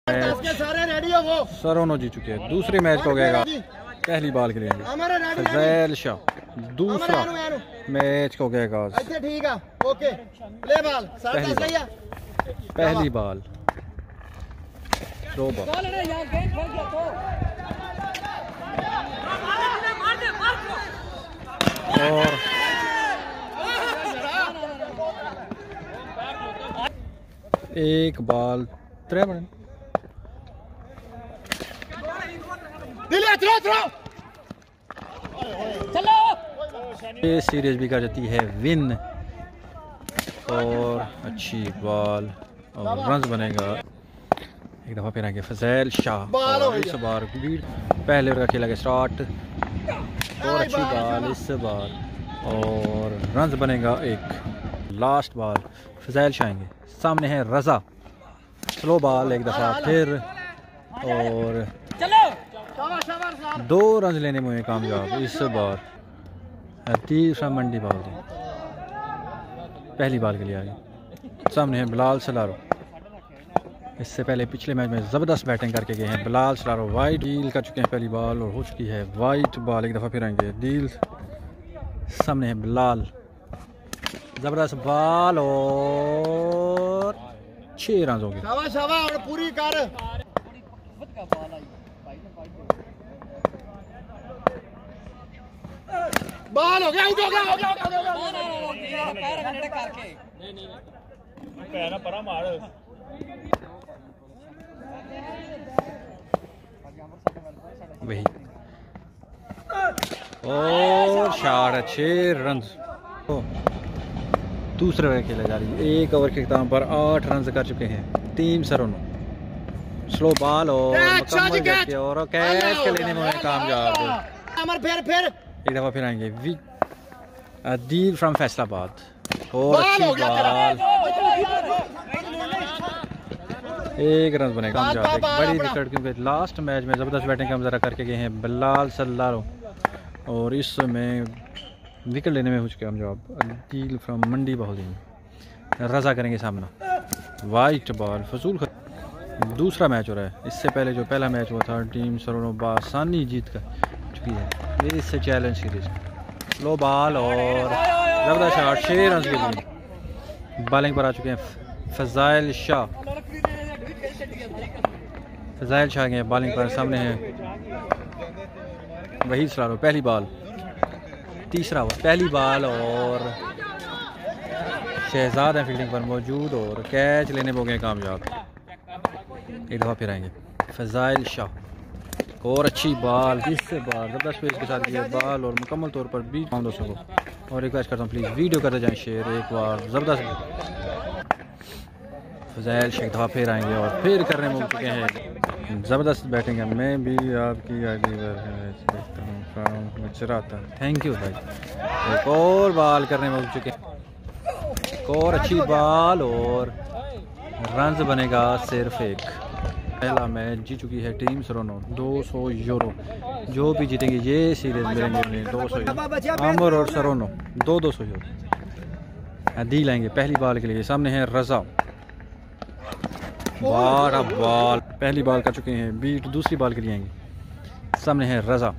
सारे रेडी हो वो सरोनो जी चुके हैं। दूसरी मैच हो गएगा पहली बाल के लिए फजैल शाह। दूसरा मैच हो गएगा ठीक है ओके प्ले बॉल पहली बाल दो बॉल और एक बाल त्रै बने ये सीरीज भी कर जाती है विन और अच्छी बॉल और रन बनेगा। एक दफ़ा फिर आएंगे फजैल शाह और इस बार पहले ओवर का खेला गया स्टार्ट और अच्छी बॉल इस बार और रन बनेगा। एक लास्ट बॉल फजैल शाह आएंगे। सामने है रजा स्लो बॉल एक दफ़ा फिर और दो रन लेने में कामयाब इस बार। तीसरा मंडी बॉल पहली बॉल के लिए आ गई। सामने है बिलाल सलारो। इससे पहले पिछले मैच में ज़बरदस्त बैटिंग करके गए हैं बिलाल सलारो। वाइट डील कर चुके हैं पहली बॉल और हो चुकी है वाइट बॉल। एक दफ़ा फिर आएंगे डील। सामने है बिलाल ज़बरदस्त बॉल और 6 रन हो गए। पूरी कर बॉल हो गया वही और 6 रन। दूसरे ओवर खेला जा रही है। एक ओवर के अख्ताम पर 8 रन कर चुके हैं टीम सरोनो। स्लो बॉल और मुकम्मल और कैच के लेने में कामयाब। एक दफ़ा फिर आएंगे अदील फ्रॉम फैसलाबाद और अच्छी बॉल एक रन बनेगा कामयाब। एक बड़ी विकेट क्योंकि लास्ट मैच में ज़बरदस्त बैटिंग का मुजाहरा करके गए हैं बिलाल सलारो और इसमें विकेट लेने में हो चुके कामयाब। अदील फ्रॉम मंडी बॉलिंग रजा करेंगे सामना वाइट बॉल फजूल। दूसरा मैच हो रहा है। इससे पहले जो पहला मैच हुआ था टीम सरोनो बासानी जीत कर चुकी है इससे चैलेंज सीरीज। स्लो बॉल और ज़बरदस्त शॉट 6 रन के लिए। बॉलिंग पर आ चुके हैं फजैल शाह। फजैल शाह के बॉलिंग पर सामने है वही सलारो। पहली बॉल तीसरा ओवर पहली बॉल और शहजाद है फील्डिंग पर मौजूद और कैच लेने में हो गए कामयाब। एक दफ़ा फिर आएंगे फजैल शाह और अच्छी बॉल जिससे बॉल ज़बरदस्त पेस के साथ किया बॉल और मुकम्मल तौर पर बीट पाऊँ दोस्तों को। और रिक्वेस्ट करता हूँ प्लीज़ वीडियो करते जाएं शेयर। एक बार ज़बरदस्त फजैल शाह एक दफ़ा फिर आएंगे और फिर करने में हो चुके हैं ज़बरदस्त बैटिंग है। मैं भी आपकी आगे देखता हूँ चराता। थैंक यू भाई। एक और बॉल करने में हो चुके हैं और अच्छी बॉल और रन बनेगा सिर्फ एक। पहला मैच जीत चुकी है टीम सरोनो 200 यूरो। जो भी जीतेंगे ये सीरीज मिलेंगे उन्हें 200 यूरो। आमिर और सरोनो 200 यूरो। दी लाएंगे पहली बॉल के लिए। सामने है रजा 12 बॉल पहली बॉल कर चुके हैं बीट। दूसरी बॉल के लिए आएंगे। सामने है रजा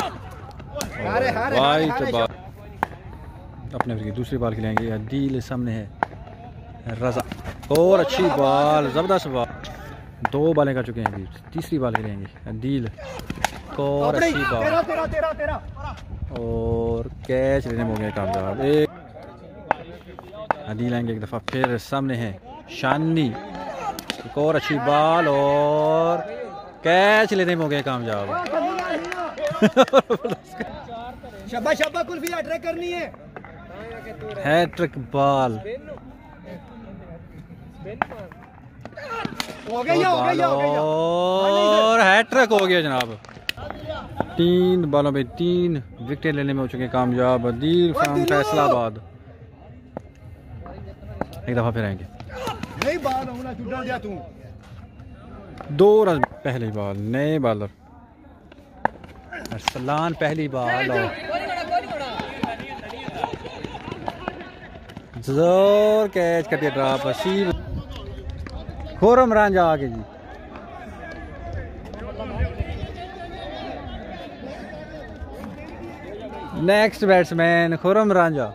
वाइट बॉल अपने की दूसरी बॉल के लिए आएंगे। अदील सामने है रजा और अच्छी बॉल ज़बरदस्त बॉल। 2 बॉलें कर चुके हैं बीट। तीसरी बॉल के लिए आएंगे अदील और अच्छी बॉल और कैच लेने में हो गए कामयाब। एक अदील आएंगे एक दफ़ा फिर। सामने है शानी एक और अच्छी बॉल और कैच लेने में हो गए कामयाब। शाबाश कुल्फी हैट्रिक करनी है। हैट्रिक बॉल और हैट्रिक हो गया जनाब। 3 बॉलों में 3 विकेट लेने में हो चुके कामयाब अदील फ्रॉम फैसलाबाद। एक दफ़ा फिर आएंगे। 2 रन पहली बॉल नए बॉलर अरसलान पहली बॉल और जोर कैच कर दिया ड्रॉप। खुरम रांझा आगे जी next batsman Khurram Ranjha.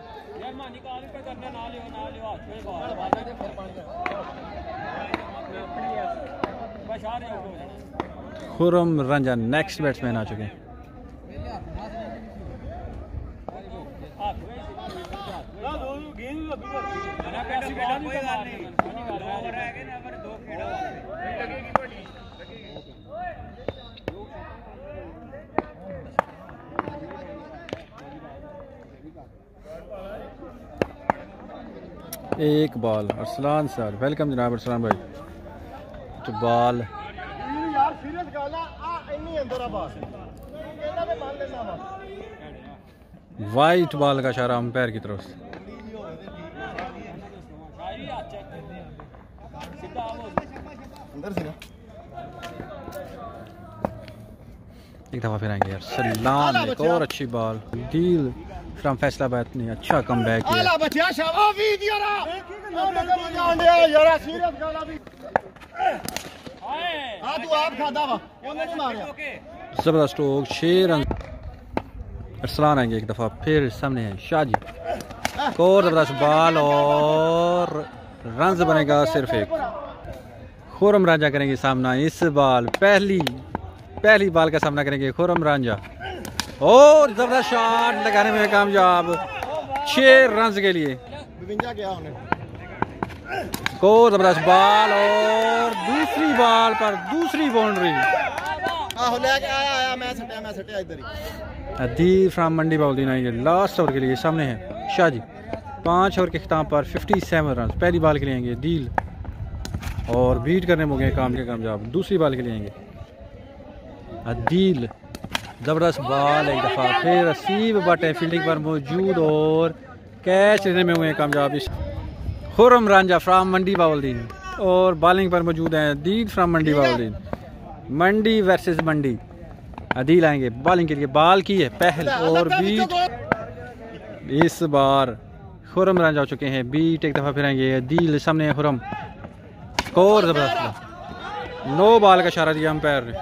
Khurram Ranjha next batsman आ चुके हैं। एक बॉल अरसलान सर, वेलकम जनाब अरसलान भाई। तो बॉल वाइट बॉल का इशारा अंपायर की तरफ से। एक दफा फिर आएंगे यार सलाम, एक और अच्छी बॉल डील फ्रॉम फैसलाबाद ने अच्छा कम बैक किया। जबरदस्त स्ट्रोक, 6 रन। अरसलान आएंगे एक दफा फिर, सामने है शाहजी, और जबरदस्त बॉल और रन बनेगा सिर्फ एक। खुरम रांझा करेंगे सामना इस बॉल, पहली बॉल का सामना करेंगे खुरम रांझा, और जबरदस्त शॉट लगाने में कामयाब 6 रन के लिए। को जबरदस्त बॉल और दूसरी बॉल पर दूसरी बाउंड्री। अदील फ्राम मंडी बाउल्दीन आएंगे लास्ट ओवर के लिए। सामने है शाहजी, 5 ओवर के खिताब पर 57 रन। पहली बॉल के लिए आएंगे डील और बीट करने में हो गए काम के कामयाब। दूसरी बॉल के लिए आएंगे अदील, जबरदस्त बॉल एक दफा फिर रसीब बट है फील्डिंग पर मौजूद और कैच लेने में हुए कामयाब। खुरम रांझा फ्राम मंडी बाउल्दीन और बॉलिंग पर मौजूद हैं अदील फ्राम मंडी बाउल्दीन। मंडी वर्सेस मंडी। अदील आएंगे बॉलिंग के लिए, बॉल की है पहल और बीट। इस बार खुरम रांझा हो चुके हैं बीट। एक दफा फिर आएंगे अदील, सामने है खुरम, स्कोर जबरदस्त। 9 बॉल का इशारा दिया अंपायर ने।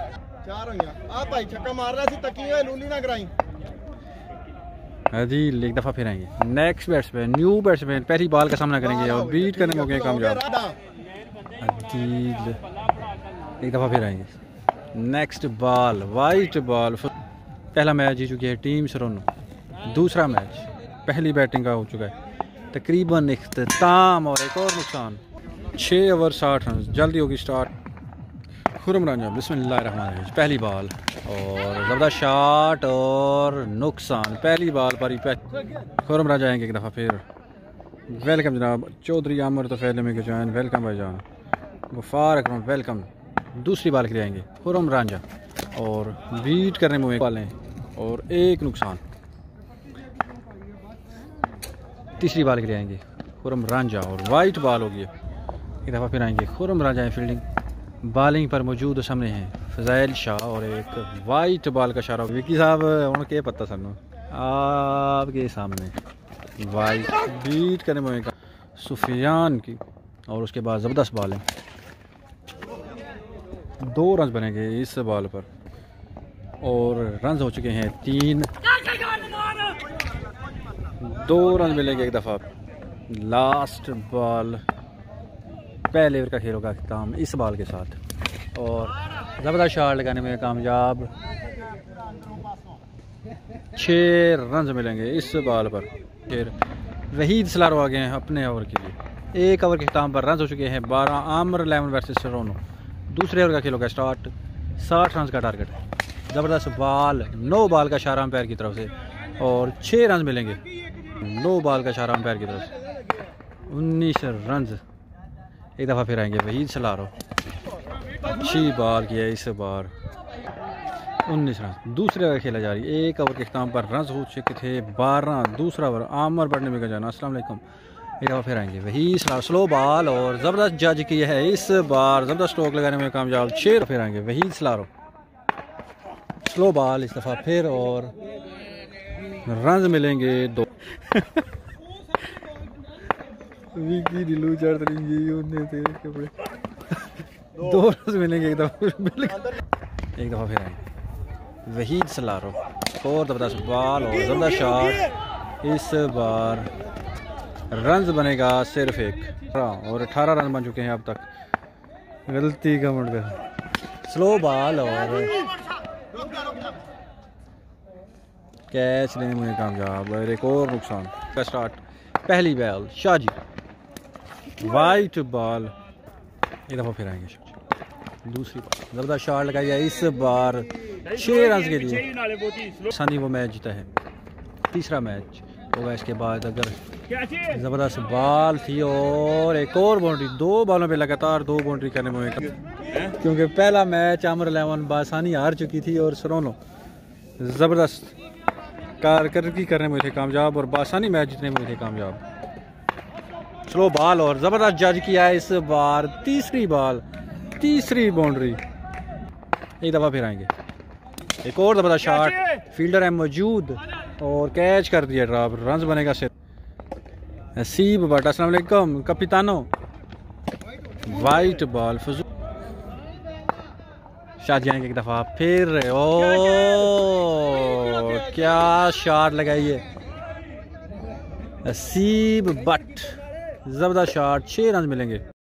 अदील एक दफा फिर आएंगे। नेक्स्ट बैट्समैन न्यू बैट्समैन पहली बॉल का सामना करेंगे और बीट करने में हो गए कामयाब। अदील एक दफा फिर आएंगे। Next ball white ball. पहला मैच जीत चुकी है टीम सारोनो। दूसरा मैच पहली बैटिंग का हो चुका है तकरीबन इख्तिताम और एक और नुकसान। 6 ओवर 60 रन। जल्दी होगी स्टार्ट। खुरम रांझा बिस्मिल्लाहिर्रहमानिर्रहीम। पहली बॉल और जबरदस्त शॉट और नुकसान। पहली बॉल पर ही खुरम रांझा आएंगे एक दफ़ा फिर। वेलकम जनाब चौधरी आमिर तो फैले में जॉइन, वेलकम भाईजान। गफार अकरम वेलकम। दूसरी बॉल के लिए आएंगे खुरम रांझा और बीट करने में वाले और एक नुकसान। तीसरी बॉल के लिए आएंगे खुरम रांझा और वाइट बॉल होगी। एक दफ़ा फिर आएंगे खुरम रांझा है फील्डिंग, बॉलिंग पर मौजूद सामने हैं फजाइल शाह और एक वाइट बॉल का इशारा। विकी साहब उनके पता सानू आपके सामने वाइट बीट करने में सुफियान की और उसके बाद ज़बरदस्त बॉल है। 2 रन बनेंगे इस बॉल पर और रन हो चुके हैं 3। 2 रन मिलेंगे एक दफ़ा। लास्ट बॉल पहले ओवर का खेल होगा अख्ताम इस बॉल के साथ और ज़बरदस्त शॉट लगाने में कामयाब। 6 रन मिलेंगे इस बॉल पर। फिर वहीद सलारो आ गए हैं अपने ओवर के लिए। 1 ओवर के अख्ताम पर रन हो चुके हैं 12। आमिर 11 वर्सेस सारोनो। दूसरे ओवर का खेल होगा स्टार्ट। 60 रन का टारगेट। ज़बरदस्त बॉल 9 बॉल का इशारा अंपायर की तरफ से और 6 रन मिलेंगे। 9 बॉल का इशारा अंपायर की तरफ से 19 रन। एक दफ़ा फिर आएंगे वहीद सलारो। अच्छी बॉल की है इस बार। 19 रन। दूसरे ओवर खेला जा रही है। 1 ओवर के अख्ताम पर रन हो चुके थे 12। दूसरा ओवर आमिर बढ़ने में जाना। अस्सलाम वालेकुम। एक दफ़ा फिर आएंगे वही स्लो बॉल और ज़बरदस्त जज की है इस बार। ज़बरदस्त स्ट्रोक लगाने में कामयाब। 6 फिर आएंगे वही सलारो। स्लो बॉल इस दफ़ा फिर और रन मिलेंगे 2। विकी दिलू चढ़ रही उन्हें तेरे कपड़े 2 रन मिलेंगे एक दफ़ा फिर आएंगे वहीद सलारो, और ज़बरदस्त बॉल और ज़बरदस्त शॉट। इस बार रन बनेगा सिर्फ एक, और 18 रन बन चुके हैं अब तक। गलती का मुड़ गया, स्लो बॉल और कैच लेने में कामयाब। और एक और नुकसान का स्टार्ट। पहली बॉल शाहजी, वाइट बॉल, एक दफ़ा फिर आएंगे शाहजी। दूसरी बॉल ज़बरदस्त शॉट लगाई है, इस बार 6 रन के लिए सानी वो मैच जीता है। तीसरा मैच होगा इसके बाद। अगर ज़बरदस्त बॉल थी और एक और बाउंड्री, 2 बॉलों पे लगातार 2 बाउंड्री करने में, क्योंकि पहला मैच अमर 11 बासानी हार चुकी थी और सरोनो ज़बरदस्त कारकर्दगी करने में थे कामयाब और बासानी मैच जीतने में थे कामयाब। स्लो बॉल और ज़बरदस्त जज किया है इस बार। तीसरी बॉल, तीसरी बाउंड्री, एक दफ़ा फिर आएंगे। एक और ज़बरदस्त शॉट, फील्डर है मौजूद और कैच कर दिया ड्रॉप। रन बनेगा सिर्फ नसीब बट। अस्सलाम वालेकुम कपितानो, वाइट बॉल फजूल। शाट जाएंगे एक दफ़ा फिर, ओ क्या शॉट लगाई है नसीब बट, ज़बरदस्त शॉट। 6 रन मिलेंगे।